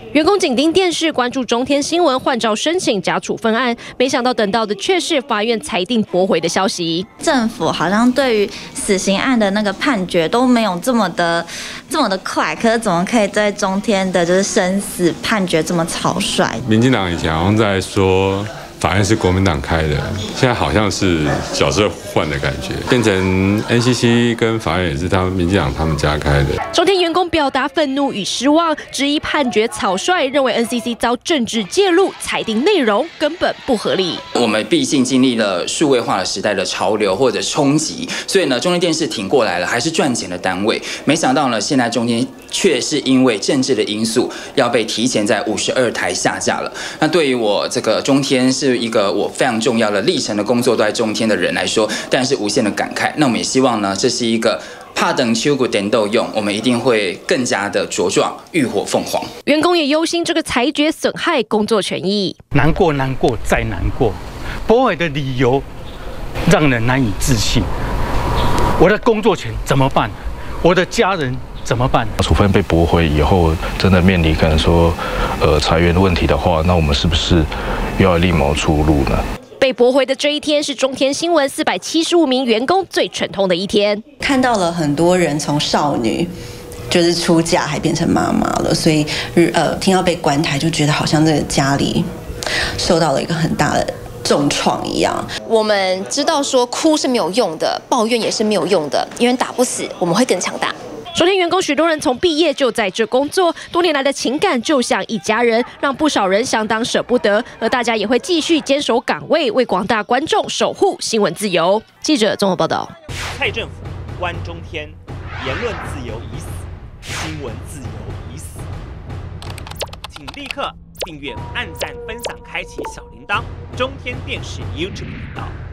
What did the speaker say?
员工紧盯电视，关注中天新闻换照申请假处分案，没想到等到的却是法院裁定驳回的消息。 政府好像对于死刑案的那个判决都没有这么的快，可是怎么可以在中天的就是生死判决这么草率？ 民进党以前好像在说法院是国民党开的，现在好像是角色换的感觉，变成 NCC 跟法院也是民进党他们家开的。 中天员工表达愤怒与失望，质疑判决草率，认为 NCC 遭政治介入，裁定内容根本不合理。 我们毕竟经历了数位化的时代的潮流或者冲击，所以呢，中天电视挺过来了，还是赚钱的单位。没想到呢，现在中天却是因为政治的因素，要被提前在52台下架了。那对于我这个中天是一个我非常重要的历程的工作都在中天的人来说，当然是无限的感慨。那我们也希望呢，这是一个怕等秋谷点豆用，我们一定会更加的茁壮，浴火凤凰。 员工也忧心这个裁决损害工作权益， 难过再难过，驳回的理由让人难以置信。我的工作权怎么办？我的家人怎么办？ 处分被驳回以后，真的面临可能说裁员的问题的话，那我们是不是又要另谋出路呢？ 被驳回的这一天是中天新闻475名员工最沉痛的一天。 看到了很多人从少女就是出嫁还变成妈妈了，所以听到被关台就觉得好像这个家里受到了一个很大的重创一样。 我们知道说哭是没有用的，抱怨也是没有用的，因为打不死，我们会更强大。 中天员工许多人从毕业就在这工作，多年来的情感就像一家人，让不少人相当舍不得。而大家也会继续坚守岗位，为广大观众守护新闻自由。记者综合报道。 蔡政府关中天，言论自由已死，新闻自由已死。请立刻订阅、按赞、分享、开启小铃铛，中天电视 YouTube 频道。